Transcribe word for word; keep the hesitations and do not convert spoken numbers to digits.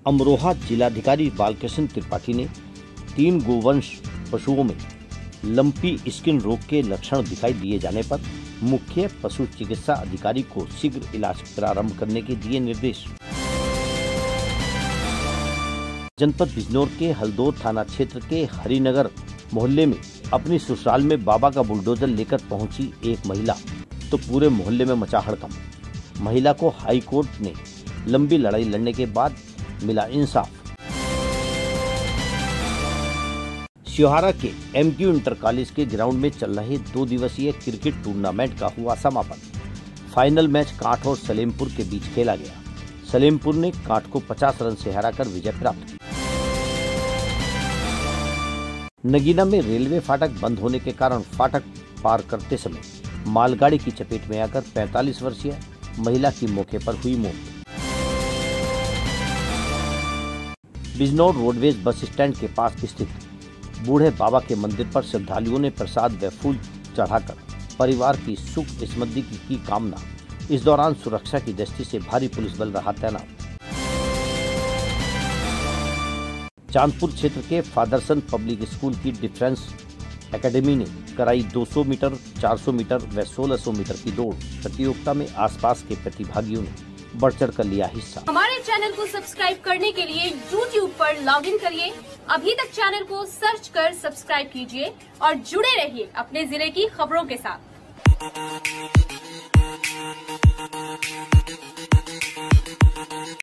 अमरोहा जिलाधिकारी बालकृष्ण त्रिपाठी ने तीन गोवंश पशुओं में लंपी स्किन रोग के लक्षण दिखाई दिए जाने पर मुख्य पशु चिकित्सा अधिकारी को शीघ्र इलाज प्रारंभ करने के दिए निर्देश। जनपद बिजनौर के हल्दौर थाना क्षेत्र के हरिनगर मोहल्ले में अपनी ससुराल में बाबा का बुलडोजर लेकर पहुंची एक महिला तो पूरे मोहल्ले में मचा हड़कंप। महिला को हाई कोर्ट ने लंबी लड़ाई लड़ने के बाद मिला इंसाफ। सिहारा के एमक्यू इंटर कॉलेज के ग्राउंड में चल रहे दो दिवसीय क्रिकेट टूर्नामेंट का हुआ समापन। फाइनल मैच कांठ और सलेमपुर के बीच खेला गया। सलेमपुर ने कांठ को पचास रन से हराकर विजय प्राप्त की। नगीना में रेलवे फाटक बंद होने के कारण फाटक पार करते समय मालगाड़ी की चपेट में आकर पैंतालीस वर्षीय महिला की मौके पर हुई मौत। बिजनौर रोडवेज बस स्टैंड के पास स्थित बूढ़े बाबा के मंदिर पर श्रद्धालुओं ने प्रसाद व फूल चढ़ाकर परिवार की सुख समृद्धि की, की कामना। इस दौरान सुरक्षा की दृष्टि से भारी पुलिस बल रहा तैनात। चांदपुर क्षेत्र के फादरसन पब्लिक स्कूल की डिफेंस एकेडमी ने कराई दो सौ मीटर, चार सौ मीटर व सोलह सौ मीटर की दौड़ प्रतियोगिता में आसपास के प्रतिभागियों ने बढ़ चढ़ कर लिया हिस्सा। हमारे चैनल को सब्सक्राइब करने के लिए यूट्यूब पर लॉग इन करिए। अभी तक चैनल को सर्च कर सब्सक्राइब कीजिए और जुड़े रहिए अपने जिले की खबरों के साथ।